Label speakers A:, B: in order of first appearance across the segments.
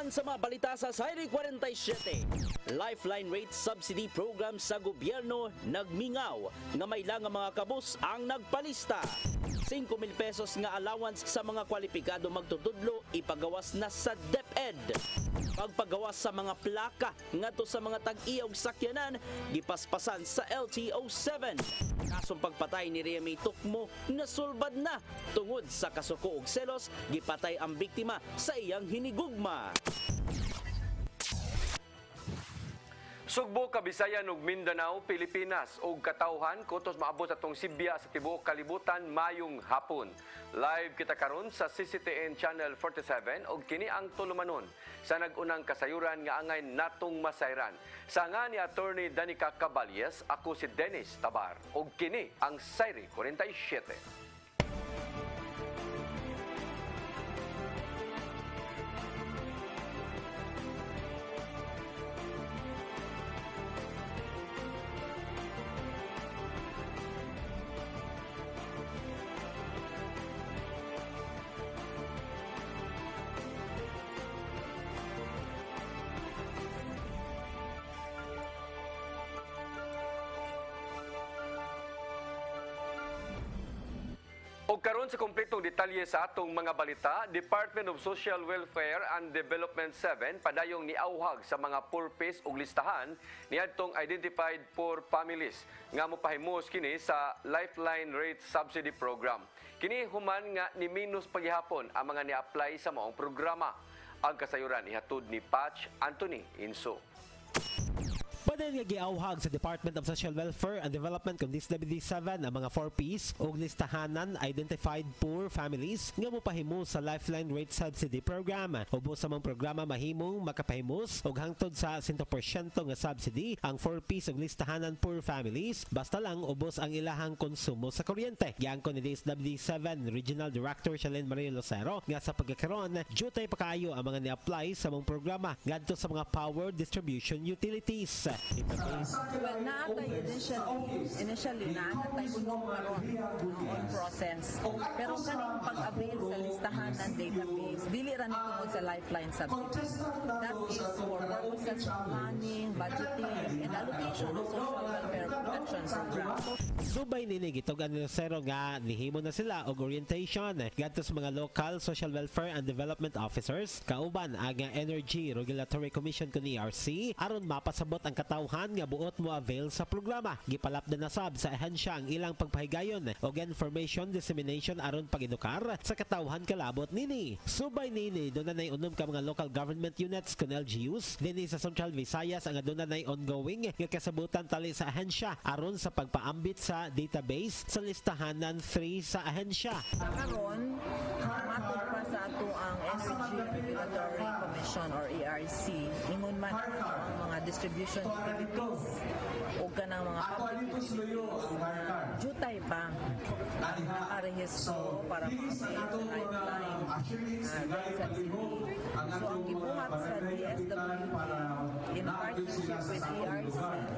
A: Usahan sa mga balita sa Sayri 47. Lifeline rate subsidy program sa gobyerno nagmingaw nga may lang nga mga kabus ang nagpalista. 5,000 pesos nga allowance sa mga kwalipikado magtutudlo ipagawas na sa DepEd. Pagpagawas sa mga plaka ngadto sa mga tag-iyog sakyanan gipaspasan sa LTO7. Kasong pagpatay ni Remy Tukmo nasulbad na tungod sa kasuko og selos gipatay ang biktima sa iyang hinigugma.
B: Sugbo, Kabisayan ug Mindanao, Pilipinas ug katawhan kutos maabot atong Sibya sa tibuok kalibutan mayong hapon. Live kita karon sa CCTN Channel 47 ug kini ang tulumanon sa nag-unang kasayuran nga angay natong masayran. Sa nga ni Attorney Danica Caballes, ako si Dennis Tabar ug kini ang Sayri 47. O karon sa kompletong detalye sa atong mga balita, Department of Social Welfare and Development 7 padayong niauhag sa mga purpose ug listahan niadtong identified poor families nga mopahimos kini sa Lifeline Rate Subsidy Program. Kini human nga ni minus paghihapon ang mga ni-apply sa maong programa. Ang kasayuran ihatod ni Patch Anthony Inso.
C: Padan nga giauhag sa Department of Social Welfare and Development kung DSWD7 ang mga 4Ps o listahanan identified poor families nga mopahimo sa Lifeline Rate Subsidy Program. Ubos sa mga programa mahimong makapahimos og hangtod sa 100% nga subsidy ang 4Ps og listahanan poor families basta lang ubos ang ilahang konsumo sa kuryente. Giangkon ni DSWD7 Regional Director Shalene Maria Lucero nga sa pagkakaroon jutay pa kaayo ang mga ni-apply sa mga programa ngadto sa mga power distribution utilities.
D: Well, naatay initially naatay unong karon on process. Pero kaning pag-avail sa listahan ng database, dili ra ni tungod sa Lifeline subsidy. That is for purposes of planning, budgeting, and allocation of social welfare protection program.
C: Subay nini gitugan ni Lucero nga nihimo na sila og orientation ngadto sa mga local social welfare and development officers kauban ang Energy Regulatory Commission kun ERC aron mapasabot ang katawhan nga buot mo avail sa programa. Gipalapdan na sab sa ahensya ang ilang pagpahigayon og information dissemination aron pag-edukar sa katawhan kalabot nini. Subay nini doon na unom ka mga local government units kun LGUs dinhi sa Central Visayas ang aduna nay ongoing nga kasabutan tali sa ahensya aron sa pagpaambit sa database sa listahanan 3 sa ahensya.
D: Karon, matod pa sa ato ang Energy Regulatory Commission or ERC, ingon man ang mga distribution utilities o kanang mga public utilities jutay pa nakarehistro para ma-avail sa Lifeline rate subsidy. So ang gibuhat sa DSWD in partnership with ERC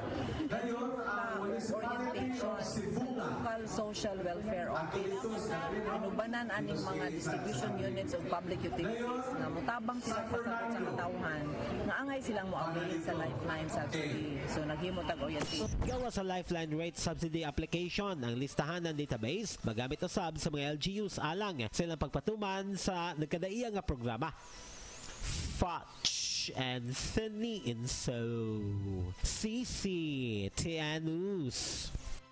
D: orientation sa local social welfare office. Inubanan aning mga distribution units o public utilities nga mutabang sila pasabot sa katawhan nga angay silang mo-avail sa Lifeline subsidy. So naghimo tag orientation.
C: Gawa sa Lifeline Rate Subsidy application ang listahan ng database magamit usab sa mga LGUs alang silang pagpatuman sa nagkadaiya nga programa. Patch Anthony Inso, CCTN News.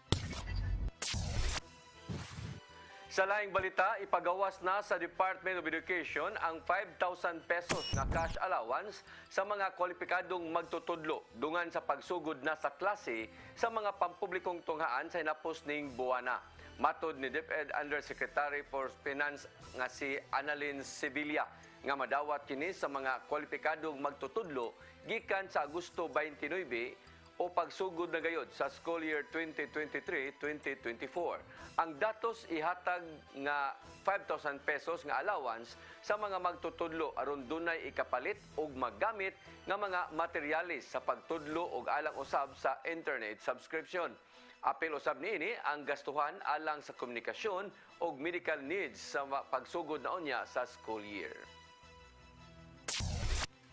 B: Sa laing balita, ipagawas na sa Department of Education ang 5,000 pesos na cash allowance sa mga kwalipikadong magtutudlo dungan sa pagsugod na sa klase sa mga pampublikong tunghaan sa hinapos ning buwana. Matod ni DepEd Undersecretary for Finance nga si Annalyn Sevilla nga madawat kini sa mga kwalipikadong magtutudlo gikan sa Agosto 29 o pagsugod na gayod sa school year 2023-2024. Ang datos ihatag nga 5,000 pesos nga allowance sa mga magtutudlo aron dunay ikapalit og magamit nga mga materyales sa pagtudlo og alang usab sa internet subscription. Apil usab niini ang gastuhan alang sa komunikasyon og medical needs sa pagsugod na unya sa school year.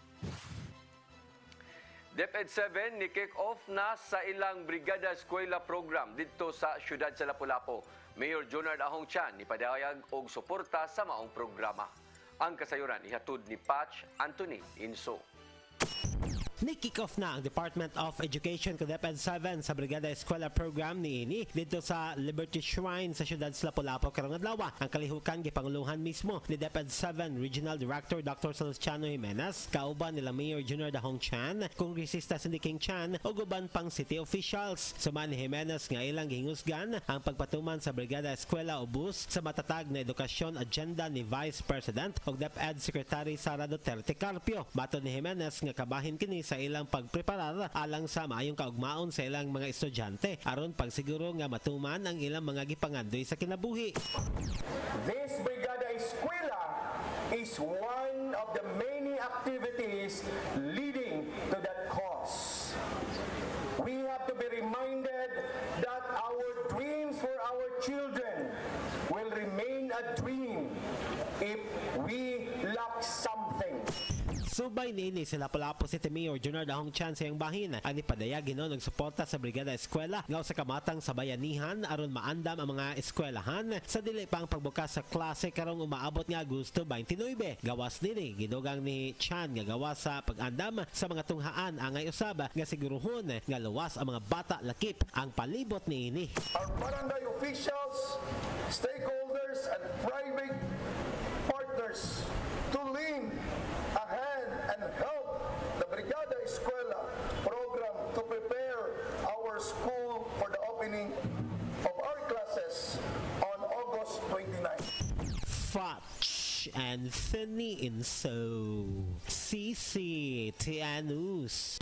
B: DepEd 7 ni kick off na sa ilang Brigada Eskwela program dito sa siyudad sa Lapu-Lapu. Mayor Jonard Ahong Chan ipadayag og suporta sa maong programa. Ang kasayuran ihatod ni Patch Anthony Inso.
C: Ni-kick-off na ang Department of Education ko DepEd 7 sa Brigada Eskwela program niini dito sa Liberty Shrine sa siyudad sa Lapu-Lapu karong adlaw. Ang kalihukan gipanguluhan mismo ni DepEd 7 Regional Director Dr. Celestiano Jimenez, kauban nila Mayor Junior Dahong Chan, Kongresista Cindy King Chan ug uban pang city officials. Suman ni Jimenez nga ilang gihusgan ang pagpatuman sa Brigada Eskwela ubos sa matatag na edukasyon agenda ni Vice President ug DepEd Secretary Sara Duterte Carpio. Matud ni Jimenez nga kabahin kini sa ilang pagpreparar alang sa maayong kaugmaon sa ilang mga estudyante aron pagsiguro nga matuman ang ilang mga gipangandoy sa kinabuhi.
E: This Brigada Eskwela is one of the many activities leading to that cause. We have to be reminded that our dreams for our children will remain a dream if we lack something.
C: Subay niini sila Lapu-Lapu City Mayor Junior Dahong Chan sa iyang bahin ang ipadayag ginon og suporta sa Brigada Eskwela nga sa kamatang sa bayanihan aron maandam ang mga eskwelahan sa dili pang pagbukas sa klase karong umaabot nga Agosto 29. Gawas nini gidugang ni Chan nga gawas sa pag-andam sa mga tunghaan angay usab nga siguruhon nga luwas ang mga bata lakip ang palibot niini.
E: Our barangay officials, stakeholders, and private partners to lend a hand and help the Brigada Eskwela program to prepare our school for the opening of our classes on August 29.
C: Patch Anthony Inso, CCTN News.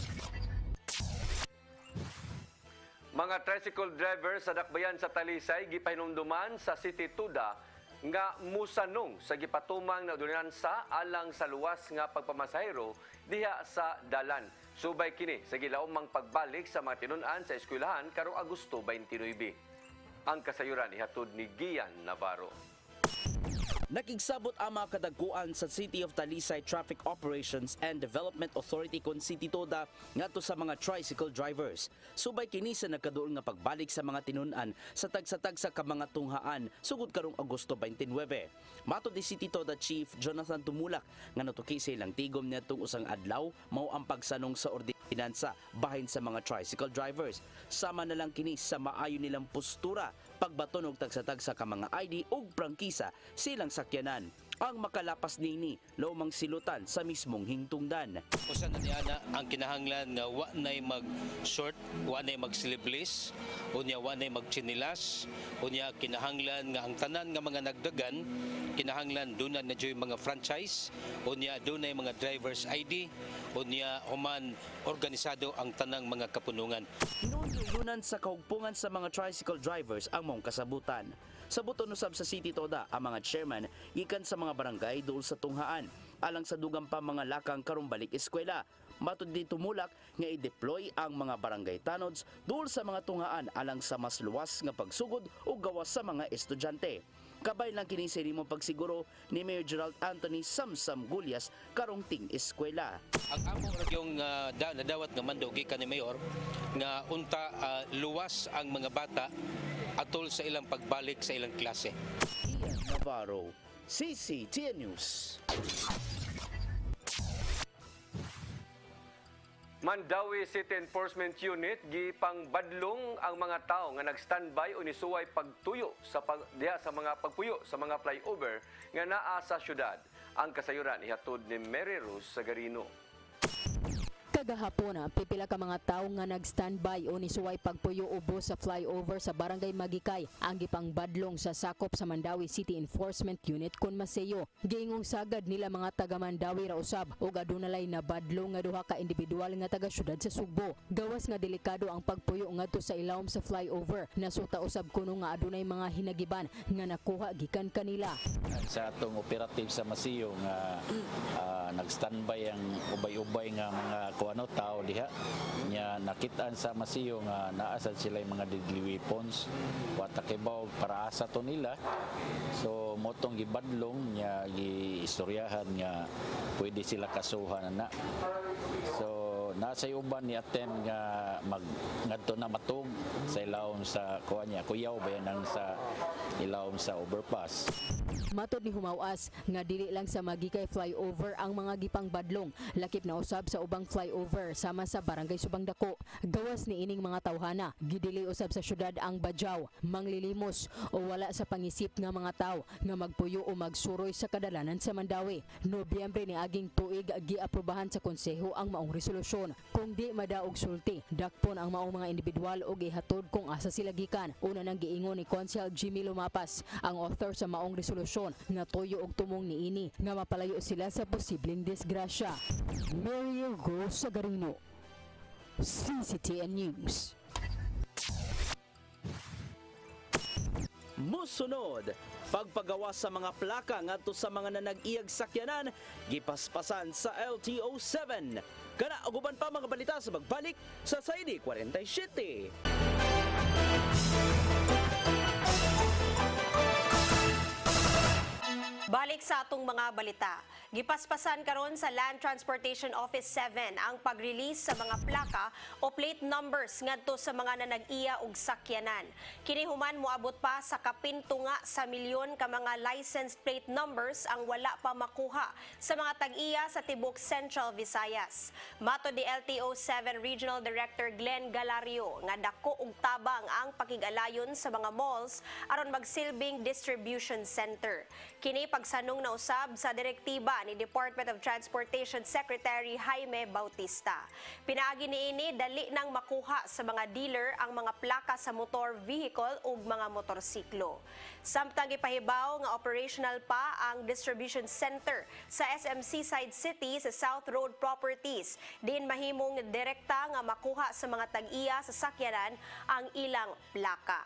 B: Mga tricycle driver sa dakbayan sa Talisay gipahinumduman sa City Tuda nga musanong sa gipatumang na ordinansa alang sa luwas nga pagpamasahero diha sa dalan. Subay kini sa gilaumang pagbalik sa mga tinun-an sa eskwelahan karong Agosto 29. Ang kasayuran ihatod ni Gian Navarro.
A: Nakigsabot ang mga kadagkuan sa City of Talisay Traffic Operations and Development Authority kon City Toda ngadto sa mga tricycle drivers. Subay kini sa nagkaduol nga pagbalik sa mga tinun-an sa tagsa-tagsa ka mga tunghaan sugod karong Agosto 29. Matod ni City Toda Chief Jonathan Tumulak nga natuki sa ilang tigom niadtong usang adlaw mao ang pagsanong sa ordinansa bahin sa mga tricycle drivers. Sama na lang kini sa maayo nilang postura pagbaton og tagsa-tagsa ka mga ID ug prangkisa silang sakyanan. Ang makalapas nini lawmang silutan sa mismong hingtungdan.
F: Usa na niana ang kinahanglan nga wa nay mag-short, wa nay mag-sleeveless, unya wa nay mag-chinilas, unya kinahanglan nga ang tanan nga mga nagdagan kinahanglan dunay na joy mga franchise, unya dunay mga driver's ID, unya human organisado ang tanang mga kapunungan.
A: Hinungdunan sa kahugpungan sa mga tricycle drivers ang mong kasabutan. Sa buton usab sa City Toda ang mga chairman gikan sa mga barangay duol sa tunghaan alang sa dugang pa mga lakang karong balik eskwela. Matud ni Tumulak nga i-deploy ang mga barangay tanods duol sa mga tunghaan alang sa mas luwas nga pagsugod o gawas sa mga estudyante. Kabay lang kini sa imong pagsiguro ni Mayor Gerald Anthony Samsam Gulyas karong ting eskwela.
F: Ang among ragyong nadawat nga mando gikan ni Mayor nga unta luwas ang mga bata atol sa ilang pagbalik sa ilang klase.
A: Ian Navarro, CCTN News.
B: Mandawi City Enforcement Unit gipangbadlong ang mga tao nga nag-standby o nisuway pagtuyo diha sa mga pagpuyo sa mga flyover nga naa sa syudad. Ang kasayuran ihatod ni Mary Rose Sagarino.
G: Kagahapon, pipila ka mga tawo nga nag-standby o nisuway pagpuyo ubos sa flyover sa Barangay Magikay ang gipangbadlong sa sakop sa Mandawi City Enforcement Unit kon Maseyo. Giingong sagad nila mga taga Mandawi ra usab ug adunay na badlong nga duha ka individual nga taga syudad sa Sugbo. Gawas nga delikado ang pagpuyo ngadto sa ilawom sa flyover. Nasuta usab kuno nga adunay mga hinagiban nga nakuha gikan kanila.
H: Sa atong operative sa Maseyo nga nag-standby ang ubay-ubay nga mga kuano tao diha nya nakitaan sa Maseyo nga naasad sila yung mga deadly weapons wa takibaw para asa to nila, so motong gibadlong nya giistoryahan nga pwede sila kasuhan na. So nasay uban ni attempt nga ngadto na matug sa ilawom sa kuha niya. Kuyaw ba yan ang sa ilawom sa overpass.
G: Matod ni Humawas nga dili lang sa Magikay flyover ang mga gipang badlong, lakip na usab sa ubang flyover sama sa Barangay Subang Dako. Gawas ni ining mga tawhana, gidili usab sa syudad ang badyaw, manglilimos o wala sa pangisip nga mga tawo nga magpuyo o magsuroy sa kadalanan sa Mandawi. Nobyembre ni aging tuig giaprobahan sa konseho ang maong resolusyon. Kung di madaog sulti, dakpon ang maong mga individual o gihatod kung asa sila gikan. Una nang giingon ni Konsehal Jimmy Lumapas, ang author sa maong resolusyon, nga tuyo og tumong niini nga mapalayo sila sa posibleng disgrasya. Mario Rose Sagarino, CCTN News.
A: Musunod, pagpagawa sa mga plaka ngadto sa mga nanag-iyag sakyanan, gipaspasan sa LTO-7. Kana uguban pa mga balita sa pagbalik sa Saidi 47.
I: Balik sa atong mga balita. Gipaspasan karon sa Land Transportation Office 7 ang pag-release sa mga plaka o plate numbers ngadto sa mga nanag-iya og sakyanan. Kini human moabot pa sa kapintunga sa milyon ka mga license plate numbers ang wala pa makuha sa mga tag-iya sa tibok Central Visayas. Mato di LTO 7 Regional Director Glenn Galario nga dako og tabang ang pakig-alayon sa mga malls aron magsilbing distribution center. Kini pagsanong na usab sa direktiba ni Department of Transportation Secretary Jaime Bautista. Pinaagi niini dali nang makuha sa mga dealer ang mga plaka sa motor vehicle ug mga motorsiklo. Samtang ipahibaw nga operational pa ang distribution center sa SM Seaside City sa South Road Properties. Din mahimong direkta nga makuha sa mga tag-iya sa sakyanan ang ilang plaka.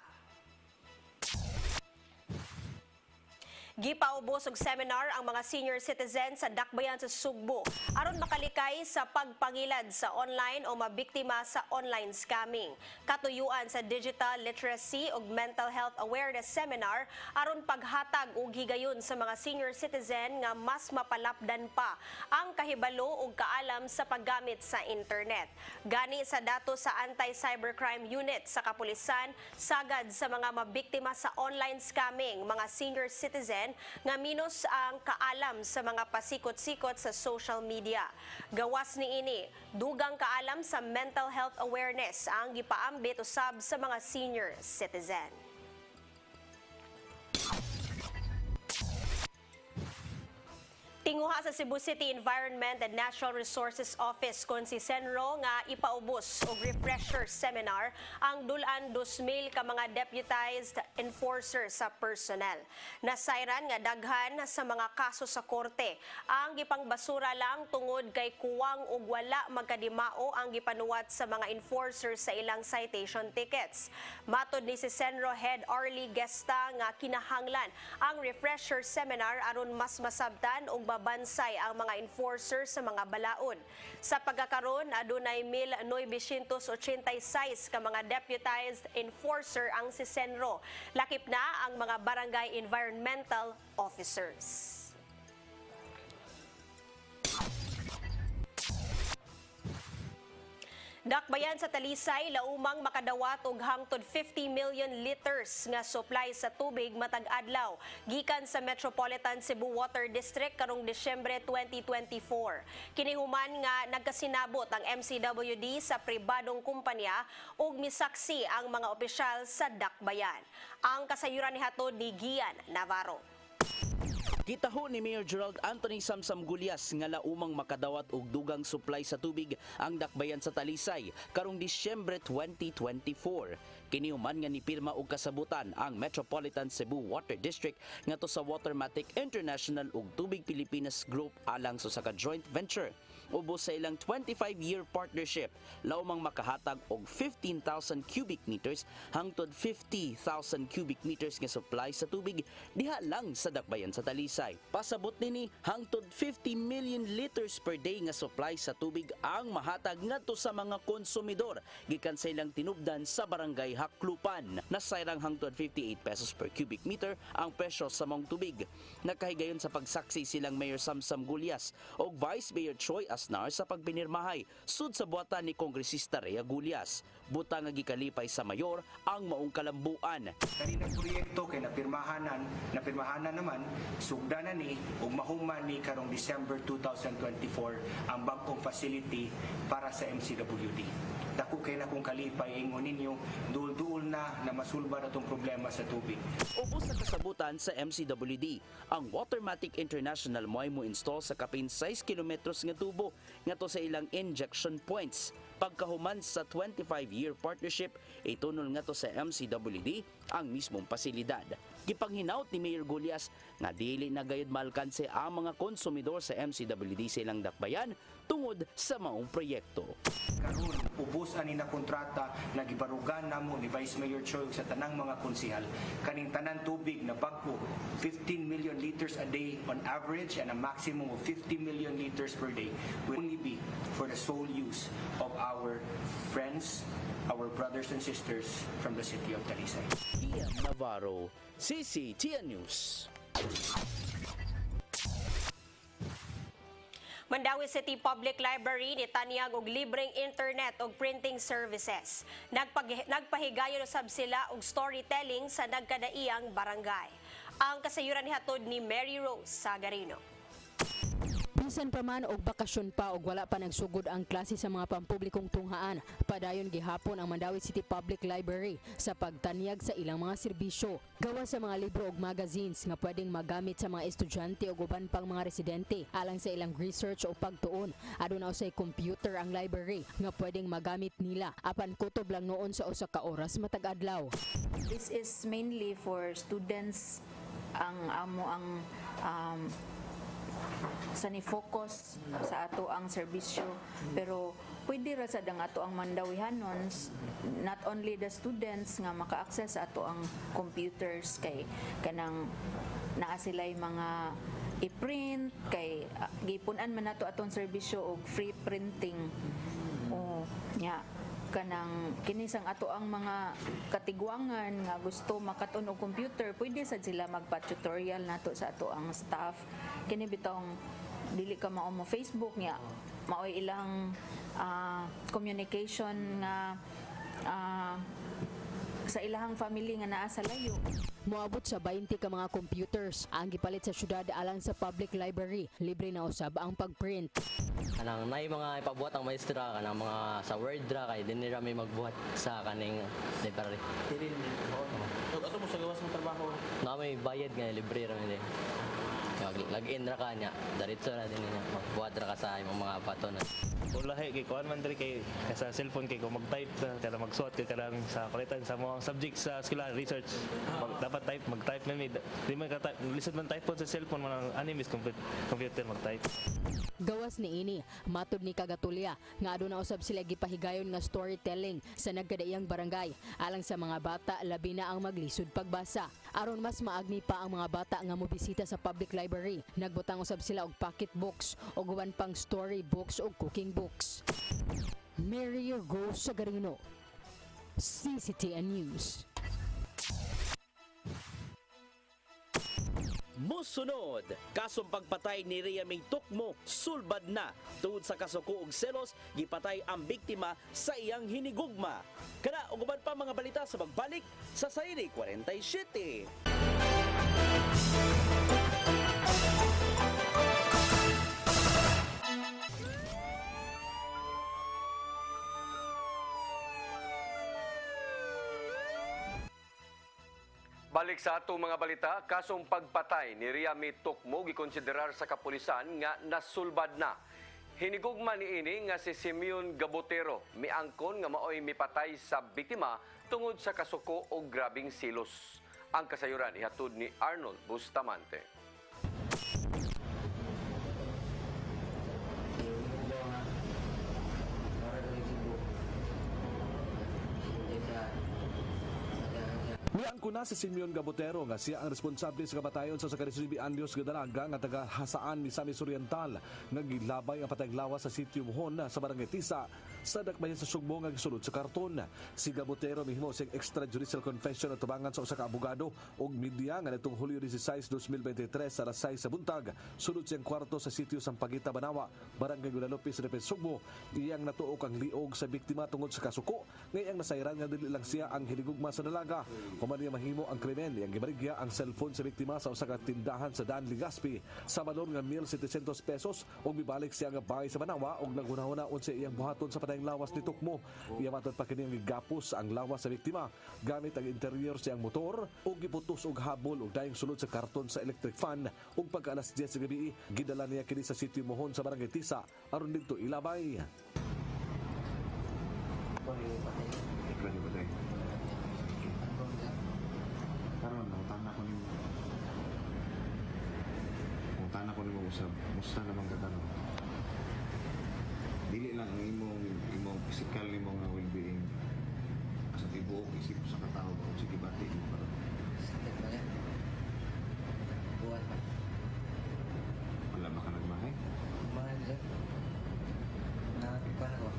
I: Gipaubos og seminar ang mga senior citizens sa Dakbayan sa Sugbo aron makalikay sa pagpangilad sa online o mabiktima sa online scamming. Katuyuan sa digital literacy ug mental health awareness seminar aron paghatag og higayon sa mga senior citizen nga mas mapalapdan pa ang kahibalo ug kaalam sa paggamit sa internet. Gani sa dato sa Anti-Cybercrime Unit sa Kapulisan, sagad sa mga mabiktima sa online scamming, mga senior citizen nga minus ang kaalam sa mga pasikot-sikot sa social media. Gawas niini, dugang kaalam sa mental health awareness ang gipaambit usab sa mga senior citizen. Tinguha sa Cebu City Environment and Natural Resources Office kon si Senro nga ipaubos og refresher seminar ang dulan 2,000 ka mga deputized enforcer sa personnel. Nasayran nga daghan sa mga kaso sa korte ang gipangbasura lang tungod kay kuwang ug wala magkadimao ang gipanuwat sa mga enforcer sa ilang citation tickets. Matod ni si Senro Head Arlie Gesta nga kinahanglan ang refresher seminar aron mas masabtan ug babansay ang mga enforcer sa mga balaod. Sa pagkakaroon, adunay 1,986 ka mga deputized enforcer ang si Senro. Lakip na ang mga barangay environmental officers. Dakbayan sa Talisay, laumang makadawat og hangtod 50 million liters nga supply sa tubig matag adlaw gikan sa Metropolitan Cebu Water District karong Disyembre 2024. Kini human nga nagkasinabot ang MCWD sa pribadong kumpanya ug misaksi ang mga opisyal sa Dakbayan. Ang kasayuran ni hatod ni Gian Navarro.
A: Gitaho ni Mayor Gerald Anthony Samsam Gulyas nga laumang makadawat og dugang supply sa tubig ang Dakbayan sa Talisay karong Disyembre 2024. Kini human nga nipirma og kasabutan ang Metropolitan Cebu Water District ngadto sa Watermatic International ug Tubig Pilipinas Group alang sa ka joint venture. Ubos sa ilang 25-year partnership, laumang makahatag og 15,000 cubic meters hangtod 50,000 cubic meters nga supply sa tubig diha lang sa Dakbayan sa Talisay. Pasabot nini hangtod 50 million liters per day nga supply sa tubig ang mahatag ngadto sa mga konsumidor gikan sa ilang tinubdan sa Barangay Haklupan. Nasayrang hangtod 58 pesos per cubic meter ang presyo sa mong tubig. Nakahigayon sa pagsaksi silang Mayor Samsam Gulyas o Vice Mayor Troy gipasnar sa pagpinirmahay sud sa buhatan ni Kongresista Rhea Gullias. Butang nga gikalipay sa mayor ang maong kalambuan.
J: Kaninang proyekto kay napirmahanan naman sugdanan ni ug mahuman ni karong December 2024 ang bagong facility para sa MCWD. Dako kay na kung kalipay ingon ninyo duol-duol na masulbad atong problema sa tubig.
A: Ubos sa kasabutan sa MCWD, ang Watermatic International moay mo install sa kapin 6 kilometros nga tubo ngadto sa ilang injection points. Pagkahuman sa 25-year partnership, itunol ngadto sa MCWD ang mismong pasilidad. Gipanghinaut ni Mayor Gullias nga dili na gayud maalkanse ang mga konsumidor sa MCWD sa ilang dakbayan tungod sa maong proyekto.
J: Karon ubos ani na kontrata na gibarugan namo ni Vice Mayor Choi sa tanang mga konsehal kaning tanan tubig na bag-o 15 million liters a day on average and a maximum of 50 million liters per day will only be for the sole use of our friends, our brothers and sisters from the city of Talisay.
A: Ian Navarro, CCTN News.
I: Mandawi City Public Library nitanyag og libreng internet ug printing services. Nagpahigayon usab sila og storytelling sa nagkadaiyang barangay. Ang kasayuran nihatod ni Mary Rose Sagarino.
G: Bisan pa man og bakasyon pa og wala pa nagsugod ang klase sa mga pampublikong tunghaan, padayon gihapon ang Mandawi City Public Library sa pagtanyag sa ilang mga serbisyo. Gawa sa mga libro ug magazines nga pwedeng magamit sa mga estudyante ug uban pang mga residente alang sa ilang research o pagtuon. Aduna usay computer ang library nga pwedeng magamit nila apan kutob lang noon sa usa ka oras matag adlaw.
K: This is mainly for students sa ni-focus sa ato ang serbisyo, pero pwede ra sad ang ato ang mandawihanon, not only the students nga maka-access sa ato ang computers kay kanang naa sila'y mga i-print kay gipunan man nato atong serbisyo og free printing o nya kanang kinisang ato ang mga katigwangan nga gusto makaton og computer, pwede sad sila magpa-tutorial nato sa ato ang staff. Kini bitong dili ka mao mo Facebook nya maoy ilang communication nga sa ilahang family nga naa sa layo.
G: Moabot sa 20 ka mga computers ang gipalit sa syudad alang sa public library. Libre na usab ang pagprint.
L: Kanang nay mga ipabuhat ang maestra kanang mga sa Word ra kay dinhi ra may magbuhat sa kaning library.
M: Ato mo sa gawas mo trabaho?
L: Na may bayad nga libre ra ni. Log-in ra ka niya, diretso ra din niya. Magbuhat ra ka sa imong mga baton.
M: Ulahi kay kuan man diri kay sa cellphone kay ko mag-type kada magsuot kay kadang sa kulitan sa mga subject sa eskwela research. Dapat mag-type man di man ka type lisod man type sa cellphone man animis computer mag-type.
G: Gawas ni ini, matud ni Kagatulya nga aduna usab sila gipahigayon nga storytelling sa nagkadaiyang barangay alang sa mga bata labi na ang maglisod pagbasa. Aron mas maagni pa ang mga bata nga mobisita sa public library, nagbutang usab sila og pocket books ug uban pang story books ug cooking books. Mary Rose Sagarino, CCTN News.
A: Musunod, kasong pagpatay ni Rhea May Tukmo sulbad na. Tungod sa kasuko og selos, gipatay ang biktima sa iyang hinigugma. Kana ug uban pa mga balita sa pagbalik sa Sayri 47.
B: Balik sa atong mga balita, kasong pagpatay ni Rhea May Tukmo gikonsiderar sa kapulisan nga nasulbad na. Hinigugma niini nga si Simeon Gabotero miangkon nga maoy mipatay sa biktima tungod sa kasuko o grabing silos. Ang kasayuran ihatod ni Arnold Bustamante.
N: Miangko na si Simeon Gabotero nga siya ang responsable sa kamatayon sa 19 anyos nga dalaga nga taga-hasaan ni Samis Oriental nga gilabay ang patayng lawas sa sitio Muhon sa Barangay Tisa sa dakbayan sa sugbo nga gisulod sa karton. Si Gabotero mihimo siyang extrajudicial confession at tubangan sa usa ka abogado ug media nga nitong Hulyo 16, 2023 sa alas 6 sa buntag sulod siyang kwarto sa sitio Sampaguita, Banawa, Barangay Guadalupe, Repes, Sugbo. Iyang natuok ang liog sa biktima tungod sa kasuko ngayang nasayran nga dili lang siya ang hinigugma sa dalaga. Human niya mahimo ang krimen, iyang gibarigya ang cellphone sa biktima sa usa ka tindahan sa Daan, Legazpi sa valor nga 1,700 pesos ug mibalik siya nga bahay sa Banawa ug naghunahuna sa iyang buhaton sa patayng lawas ni Tukmo. Iya matod pa kini gigapos ang lawas sa biktima gamit ang interior siyang motor ug giputos og habol ug dayong sulod sa karton sa electric fan ug pagka alas 10 sa gabi gidala niya kini sa sitio Mohon sa Barangay Tisa aron didto ilabay.
O: Karon utana ko nimo usab musta naman ka karon. Dili lang ang imong physical nimo nga well-being sa tibuok isip sa katao o sige bati mo karon.
P: Sakit ba yan? Buwan pa.
O: Wala ba ka nagmahay?
P: Mahal dyan. Nakipan ako.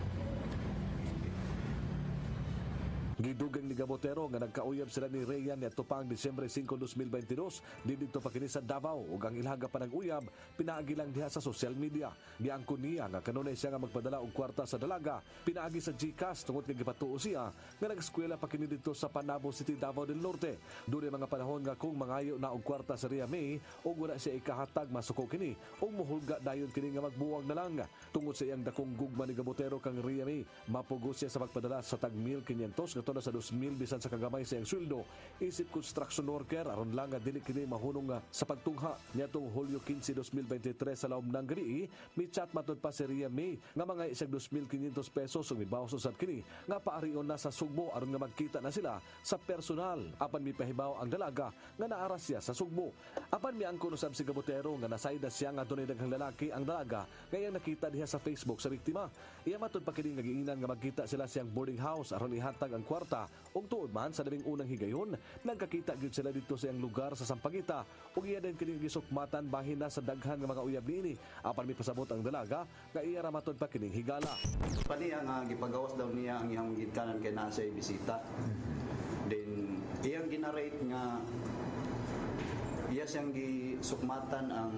N: Gidugang ni Gabotero nga nagkauyab sila ni Rayan niadto pang Disyembre 5, 2022 didto pa kini sa Davao ug ang ilhaga pa ng uyab pinaagi lang diha sa social media. Giangkon niya nga kanunay siya nga magpadala og kwarta sa dalaga pinaagi sa GCash tungod kay gipatuo siya nga nag-eskwela pa kini didto sa Panabo City, Davao del Norte. Duri mga panahon nga kung mangayo na og kwarta sa Ria May ug wala siya ikahatag masuko kini ug mohulga dayon kini nga magbuwag na lang tungod sa iyang dakong gugma ni Gabotero kang Ria May. Mapugos siya sa pagpadala sa tag 1,500 na sa 2,000 bisan sa kagamay sa iyang sweldo isip construction worker aron lang nga dili kini mahunong nga sa pagtungha niadtong Hulyo 15, 2023 sa laom ng gabi mi chat matod pa si Ria May nga mga isag 2,500 pesos ug mibawas usab kini nga paarion na sa Sugbo aron nga magkita na sila sa personal apan mipahibaw ang dalaga nga naara siya sa Sugbo. Apan miangkon usab si Gabotero nga nasayda siya nga dunay daghang lalaki ang dalaga ngayang nakita diha sa Facebook sa biktima. Iya matod pa kini nga giingnan nga magkita sila siyang boarding house aron ihatag ang kwarta ug tuod man sa labing unang higayon nagkakita gyud sila dito sa iyang lugar sa Sampaguita ug iya din kini gisukmatan bahin na sa daghan nga mga uyab niini apan mipasabot ang dalaga nga iya ra matod pa kining higala.
Q: Paniya nga gipagawas daw niya ang iyang gidkanan kay naa siya bisita. Then iyang ginarate nga iya siyang gisukmatan ang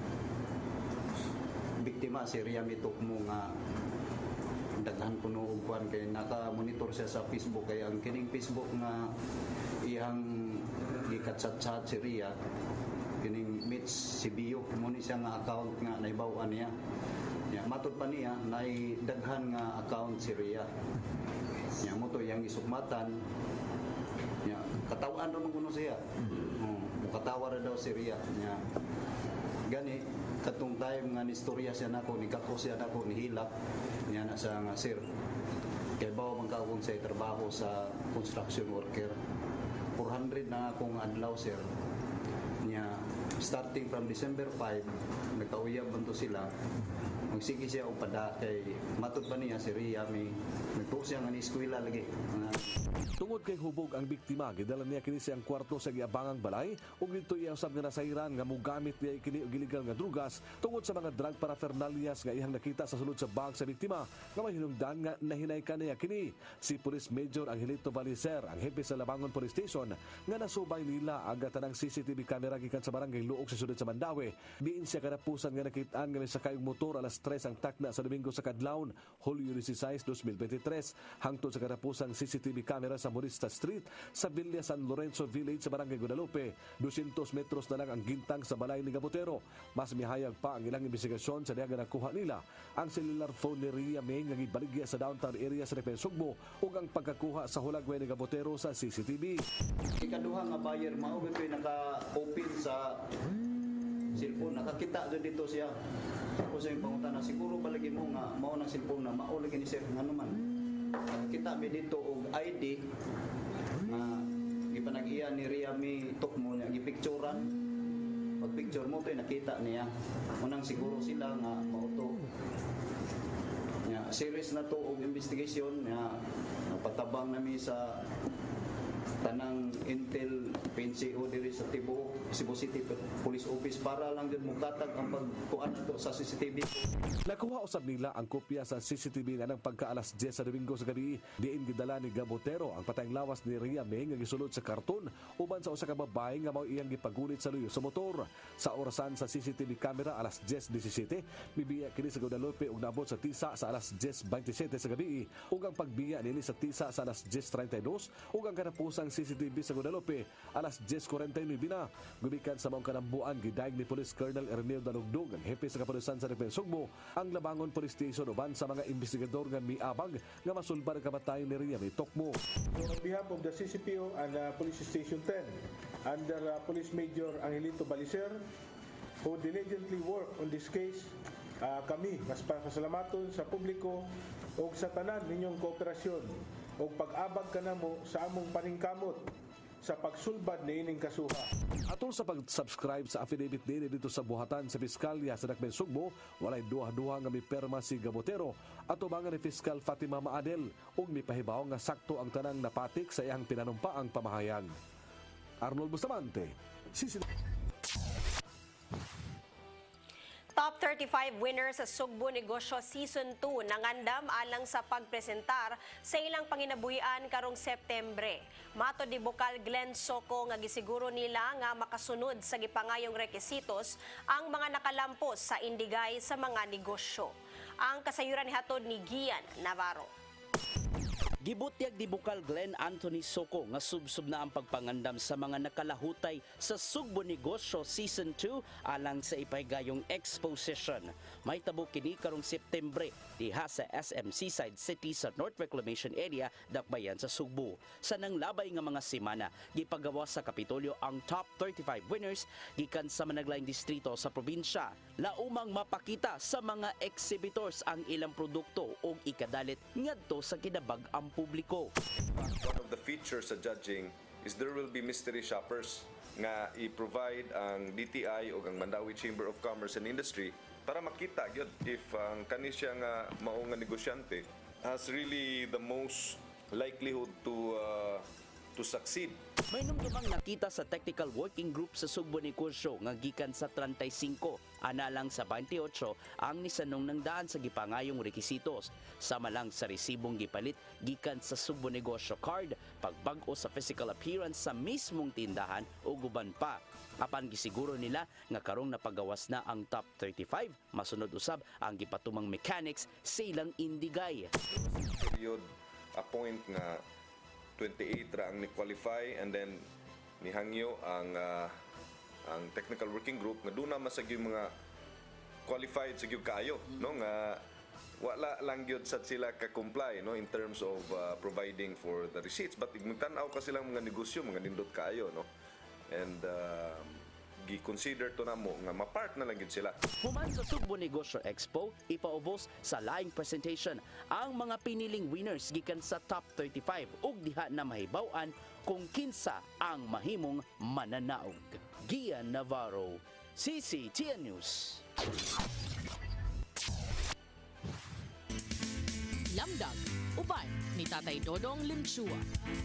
Q: biktima si Ria May Tukmo nga daghan kuno og kuan kay naka-monitor siya sa Facebook kay ang kining Facebook nga iyang gikatsat-chat si Ria kining Mitch si Bio mo ni siya nga account nga naibaw-an niya. Ya matud pa niya nay daghan nga account si Ria. Ya mo to yang isukmatan. Ya katawan ra man kuno siya. Mukatawa ra daw si Ria nya. Gani katong time nga nistorya siya nako ni kako siya nako ni hilak niya na sa nga sir kay bawo man kaong sa trabaho sa construction worker 400 na akong adlaw sir niya starting from December 5 nagkauyab man to sila magsige siya og pada kay matud pa niya si Ria May nagtuo siya nga ni eskwela lagi.
N: Tungod kay hubog ang biktima, gidala niya kini siyang kwarto sa giabangang balay ug dito iya usab nga nasayran nga mogamit niya kini og illegal nga drugas tungod sa mga drug paraphernalias nga iyang nakita sa sulod sa bag sa biktima nga may hinungdan nga nahinaykan niya kini. Si Police Major Angelito Balicer, ang hepe sa Labangon Police Station, nga nasubay nila ang tanang CCTV camera gikan sa barangay Luok sa sulod sa Mandawi. Diin siya kanapusan nga nakitaan nga may sakay og motor alas 3 ang takna sa Domingo sa Kadlawon, Hulyo 16, 2023 hangtod sa kanapusang CCTV camera sa Morista Street sa Villa San Lorenzo Village sa Barangay Guadalupe. 200 metros na lang ang gintang sa balay ni Gabotero. Mas mihayag pa ang ilang investigasyon sa diaga nakuha nila ang cellular phone ni Ria May nga gibaligya sa downtown area sa Repes, Sugbo ug ang pagkakuha sa hulagway ni Gabotero sa CCTV.
Q: Ikaduha nga buyer mao gyud naka-open sa cellphone nakakita jud dito siya. Tapos yung pangutana siguro palagi mo nga mao nang cellphone na mao lagi ni sir ngano man. Kita mi dito og ID nga gipanag-iya ni Ria May Tukmo niya gipicturean. Pag picture mo kay nakita niya. Unang siguro sila nga mao to. Ya, series na to og investigation nga napatabang nami sa tanang Intel PNCO diri sa Cebu City Police Office para lang din mukatag ang pagkuan nato sa CCTV.
N: Nakuha usab nila ang kopya sa CCTV nga ng pagka-alas 10 sa Domingo sa gabi. Diin gidala ni Gabotero ang patayng lawas ni Ria May nga gisulod sa karton uban sa usa ka babae nga mao iyang gipagulit sa luyo sa motor. Sa orasan sa CCTV camera alas 10:17, bibiya kini sa Guadalupe ug naabot sa Tisa sa alas 10:27 sa gabi ug ang pagbiya nini sa Tisa sa alas 10:32 ug ang kanapusang CCTV sa Guadalupe alas 10:49 na. Gumikan sa maong kanambuan gidayeg ni Police Colonel Erneo Dalugdog ang hepe sa kapulisan sa Defensa Sugbo ang Labangon Police Station uban sa mga investigador nga miabag nga masulbar ang kamatayon ni Ria May Tokmo.
R: So on behalf of the CCPO and Police Station 10 under Police Major Angelito Balicer who diligently work on this case, kami mas pasalamatan sa publiko o sa tanan ninyong kooperasyon o pag-abag kanamo sa among paningkamot sa pagsulbad ni ining kasuha.
N: Atol sa pag-subscribe sa affidavit din dito sa buhatan sa Piskalya sa Dakben Sugbo, walay duha-duha nga miperma si Gabotero at ubangan ni Fiskal Fatima Maadel ug mipahibaw nga sakto ang tanang napatik sa iyang pinanumpaang pamahayag. Arnold Bustamante,
I: Top 35 winners sa Sugbo Negosyo Season 2 nangandam alang sa pagpresentar sa ilang panginabuhian karong Septembre. Mato di Bokal Glenn Soco nga gisiguro nila nga makasunod sa gipangayong rekisitos ang mga nakalampos sa indigay sa mga negosyo. Ang kasayuran ni hatod ni Gian Navarro.
A: Gibutyag di Bukal Glenn Anthony Soco nga subsub na ang pagpangandam sa mga nakalahutay sa Sugbo Negosyo Season 2 alang sa ipahigayong exposition. May tabo kini karong Septembre diha sa SM Seaside City sa North Reclamation Area, Dakbayan sa Sugbo. Sa nanglabay nga mga semana, gipagawa sa Kapitolyo ang top 35 winners gikan sa managlaing distrito sa probinsya. Laumang mapakita sa mga exhibitors ang ilang produkto o ikadalit ngadto sa kinabag ang publiko.
S: One of the features sa judging is there will be mystery shoppers nga i-provide ang DTI o ang Mandawi Chamber of Commerce and Industry para makita gyud if ang kani siya nga mao nga negosyante has really the most likelihood to succeed.
A: May numdumang nakita sa Technical Working Group sa Sugbo Negosyo nga gikan sa 35, ana lang sa 28 ang nisanong ng daan sa gipangayong rekisitos. Sama lang sa resibong gipalit gikan sa Sugbo Negosyo card, pagbag-o sa physical appearance sa mismong tindahan o guban pa. Apan gisiguro nila nga karong napagawas na ang top 35, masunod usab ang gipatumang mechanics sa ilang indigay.
S: Period appoint nga 28 ra ang ni-qualify and then nihangyo ang technical working group nga doon na masag yung mga qualified sa gyud kaayo no nga wala lang gyud sad sila ka comply no in terms of providing for the receipts but magtan-aw ka silang mga negosyo mga nindot kaayo no and gi-consider to namo nga ma-part na lang gyud sila.
A: Human sa Sugbo Negosyo Expo, ipaubos sa laing presentation ang mga piniling winners gikan sa top 35 ug diha na mahibaw-an kung kinsa ang mahimong mananaog. Gian Navarro, CCTN News.
T: Lamdag, uban ni Tatay Dodong Limsua.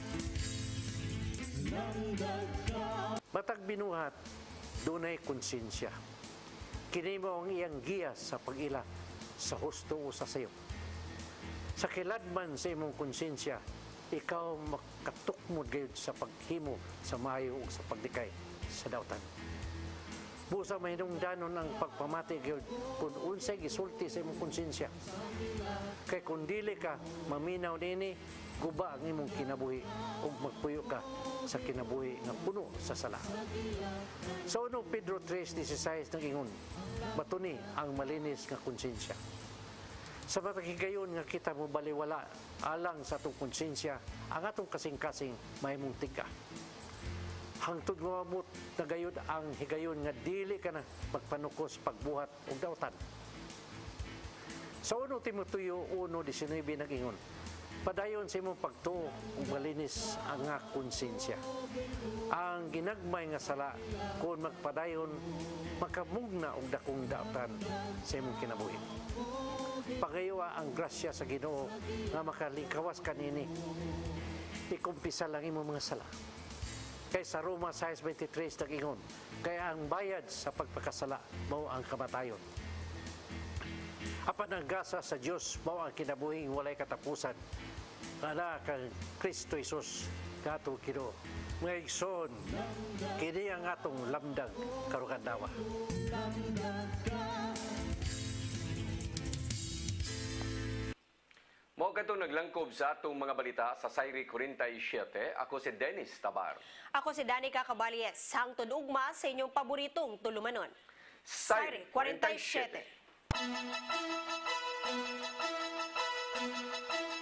U: Matag binuhat, dunay konsensya. Kini mo ang iyang giya sa pag-ila sa husto o sa sayo. Sa kiladman sa imong konsensya, ikaw makatukmod gayud sa paghimo sa maayo o sa pagdikay sa dautan. Busa mahinungdanon ang pagpamati gayud kung unsay gisulti sa imong konsensya. Kay kung dili ka maminaw nini, guba ang imong kinabuhi o magpuyo ka sa kinabuhi nga puno sa sala. Sa 1 Pedro 3:16 ng ingon, batuni ang malinis nga konsensya. Sa matagigayon nga kita mo baliwala alang sa atong konsensya, ang atong kasing-kasing mahimong tika. Hangtod mamut na gayud ang higayon nga dili ka na magpanukos pagbuhat og dautan. Sa 1 Timoteo 1:19 ng ingon, padayon sa imong pagtuo ug malinis ang nga konsensya. Ang ginagmay nga sala kung magpadayon makamugna og dakong dautan sa imong kinabuhi. Pagayowa ang grasya sa Ginoo nga makalikawas kanini. ikumpisa lang imong mga sala. Kay sa Roma 6:23 nag-ingon, kaya ang bayad sa pagpakasala mao ang kamatayon. Apan ang gasa sa Dios mao ang kinabuhing walay katapusan. Ana kang Kristo Jesus katong Ginoo. Mga igsoon, kini ang atong lamdag karong adlaw.
B: Mao katong naglangkob sa atong mga balita sa Sayri 47. Ako si Dennis Tabar.
I: Ako si Danica Caballes. Hangtod ugma sa inyong paboritong tulumanon.
B: Sayri 47.